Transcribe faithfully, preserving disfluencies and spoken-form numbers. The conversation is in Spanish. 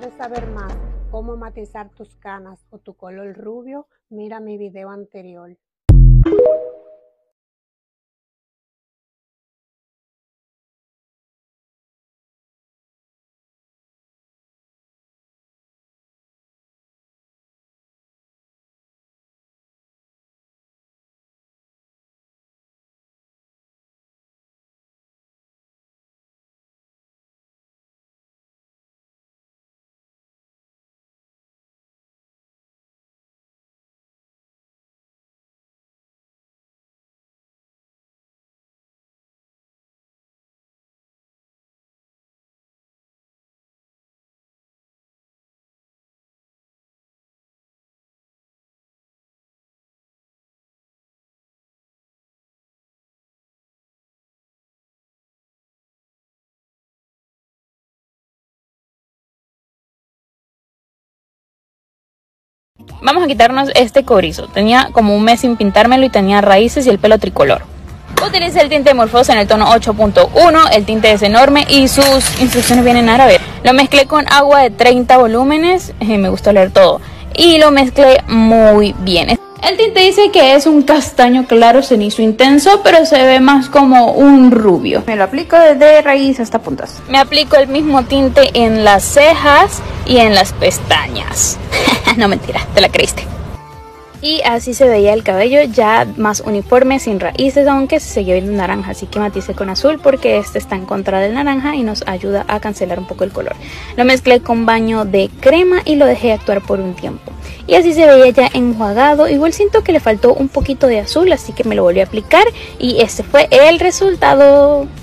¿Quieres saber más cómo matizar tus canas o tu color rubio? Mira mi video anterior. Vamos a quitarnos este cobrizo. Tenía como un mes sin pintármelo y tenía raíces y el pelo tricolor. Utilicé el tinte Morphosa en el tono ocho punto uno, el tinte es enorme y sus instrucciones vienen en árabe. Lo mezclé con agua de treinta volúmenes, eh, me gustó leer todo, y lo mezclé muy bien. El tinte dice que es un castaño claro cenizo intenso, pero se ve más como un rubio. Me lo aplico desde raíz hasta puntas. Me aplico el mismo tinte en las cejas y en las pestañas. No, mentira, te la creíste. Y así se veía el cabello ya más uniforme, sin raíces, aunque se seguía viendo naranja. Así que maticé con azul porque este está en contra del naranja y nos ayuda a cancelar un poco el color. Lo mezclé con baño de crema y lo dejé actuar por un tiempo. Y así se veía ya enjuagado. Igual siento que le faltó un poquito de azul, así que me lo volví a aplicar y este fue el resultado.